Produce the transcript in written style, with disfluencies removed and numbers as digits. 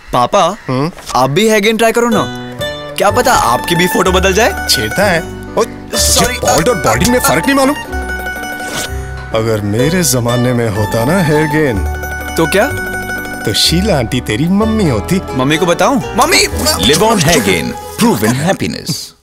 पापा आप भी हेयर गेन ट्राई करो ना, क्या पता आपकी भी फोटो बदल जाए। छेड़ता है। सॉरी, बॉल्ड और बॉल्डिंग में फर्क नहीं मालूम। अगर मेरे जमाने में होता ना हेयर गेन, तो क्या? तो शीला आंटी तेरी मम्मी होती। मम्मी को बताऊं? Mummy! Livon hair gain, proven happiness.